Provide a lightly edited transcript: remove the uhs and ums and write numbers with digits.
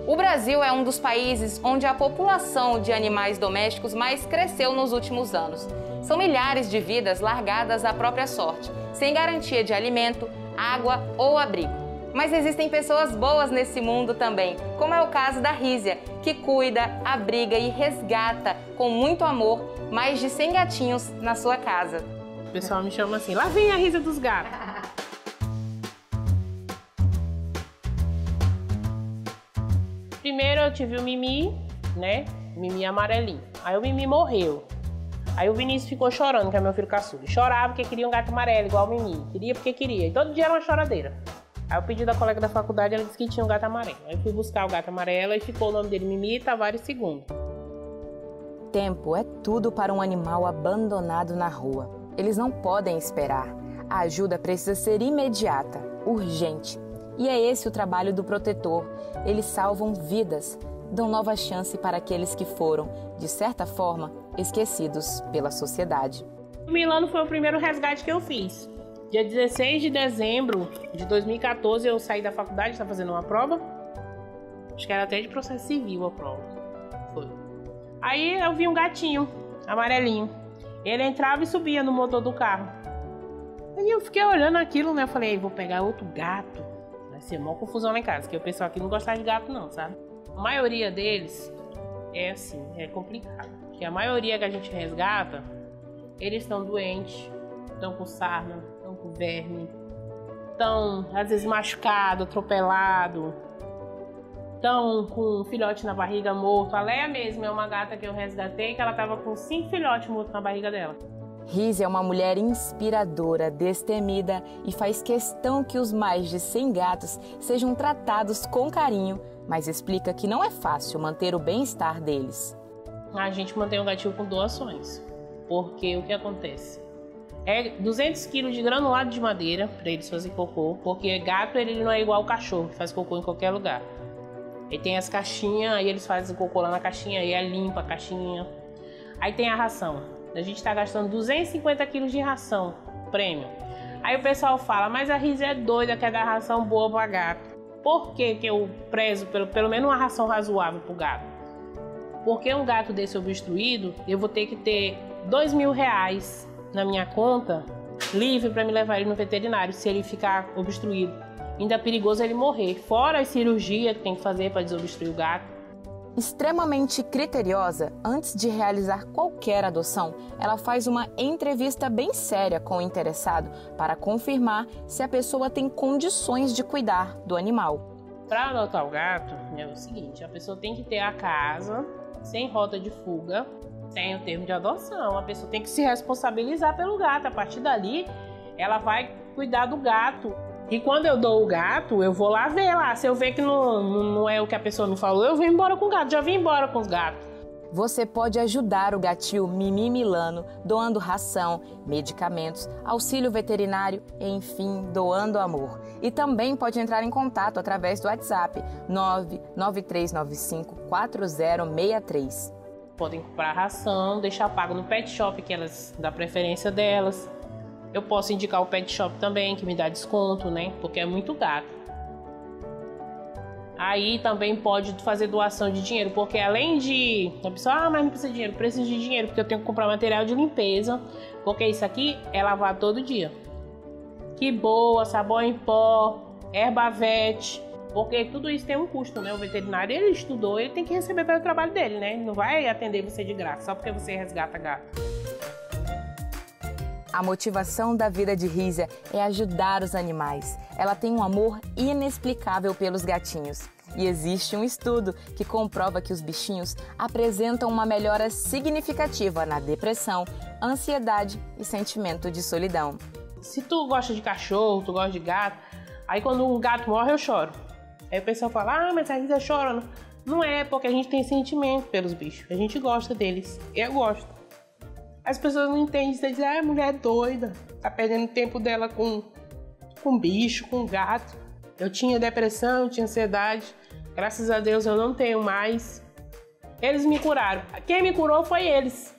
O Brasil é um dos países onde a população de animais domésticos mais cresceu nos últimos anos. São milhares de vidas largadas à própria sorte, sem garantia de alimento, água ou abrigo. Mas existem pessoas boas nesse mundo também, como é o caso da Rízia, que cuida, abriga e resgata com muito amor mais de 100 gatinhos na sua casa. O pessoal me chama assim, lá vem a Rízia dos gatos. Primeiro eu tive o Mimi, né? Mimi amarelinho. Aí o Mimi morreu. Aí o Vinícius ficou chorando, que é meu filho caçula. Chorava porque queria um gato amarelo, igual o Mimi. Queria porque queria. E todo dia era uma choradeira. Aí eu pedi da colega da faculdade, ela disse que tinha um gato amarelo. Aí eu fui buscar o gato amarelo e ficou o nome dele Mimi Tavares II. Tempo é tudo para um animal abandonado na rua. Eles não podem esperar. A ajuda precisa ser imediata, urgente. E é esse o trabalho do protetor. Eles salvam vidas, dão nova chance para aqueles que foram, de certa forma, esquecidos pela sociedade. O Milano foi o primeiro resgate que eu fiz. Dia 16 de dezembro de 2014 eu saí da faculdade, estava fazendo uma prova. Acho que era até de processo civil a prova. Foi. Aí eu vi um gatinho amarelinho. Ele entrava e subia no motor do carro. Aí eu fiquei olhando aquilo, né? Eu falei, vou pegar outro gato. Vai ser uma confusão lá em casa, porque o pessoal aqui não gostava de gato não, sabe? A maioria deles é assim, é complicado. Porque a maioria que a gente resgata, eles estão doentes, estão com sarna, estão com verme, estão às vezes machucado, atropelado, estão com um filhote na barriga morto. A Leia mesmo é uma gata que eu resgatei, que ela estava com 5 filhotes mortos na barriga dela. Rízia é uma mulher inspiradora, destemida e faz questão que os mais de 100 gatos sejam tratados com carinho, mas explica que não é fácil manter o bem-estar deles. A gente mantém o gatinho com doações, porque o que acontece? É 200 kg de granulado de madeira para eles fazerem cocô, porque gato ele não é igual ao cachorro, que faz cocô em qualquer lugar. Ele tem as caixinhas, aí eles fazem cocô lá na caixinha, aí é limpa a caixinha. Aí tem a ração. A gente está gastando 250 kg de ração premium. Aí o pessoal fala, mas a Rízia é doida, quer dar ração boa para gato. Por que eu prezo pelo menos uma ração razoável para o gato? Porque um gato desse obstruído, eu vou ter que ter R$2.000 na minha conta, livre para me levar ele no veterinário, se ele ficar obstruído. Ainda é perigoso ele morrer, fora a cirurgia que tem que fazer para desobstruir o gato. Extremamente criteriosa, antes de realizar qualquer adoção, ela faz uma entrevista bem séria com o interessado para confirmar se a pessoa tem condições de cuidar do animal. Para adotar o gato, é o seguinte, a pessoa tem que ter a casa sem rota de fuga, sem o termo de adoção. A pessoa tem que se responsabilizar pelo gato. A partir dali, ela vai cuidar do gato. E quando eu dou o gato, eu vou lá ver lá. Se eu ver que não é o que a pessoa me falou, eu vou embora com o gato. Já vim embora com os gatos. Você pode ajudar o gatinho Mimi Milano doando ração, medicamentos, auxílio veterinário, enfim, doando amor. E também pode entrar em contato através do WhatsApp 993954063. Podem comprar ração, deixar pago no pet shop, que elas dá preferência delas. Eu posso indicar o pet shop também, que me dá desconto, né? Porque é muito gato. Aí também pode fazer doação de dinheiro, porque além de... A pessoa, mas não precisa de dinheiro. Preciso de dinheiro, porque eu tenho que comprar material de limpeza. Porque isso aqui é lavar todo dia. Que boa, sabão em pó, Herbavete. Porque tudo isso tem um custo, né? O veterinário, ele estudou, ele tem que receber pelo trabalho dele, né? Ele não vai atender você de graça, só porque você resgata gato. A motivação da vida de Rízia é ajudar os animais. Ela tem um amor inexplicável pelos gatinhos. E existe um estudo que comprova que os bichinhos apresentam uma melhora significativa na depressão, ansiedade e sentimento de solidão. Se tu gosta de cachorro, tu gosta de gato, aí quando um gato morre eu choro. Aí o pessoal fala, mas a Rízia chora. Não é, porque a gente tem sentimento pelos bichos, a gente gosta deles. Eu gosto. As pessoas não entendem, você diz, a mulher é doida, tá perdendo tempo dela com bicho, com gato. Eu tinha depressão, eu tinha ansiedade, graças a Deus eu não tenho mais. Eles me curaram. Quem me curou foi eles.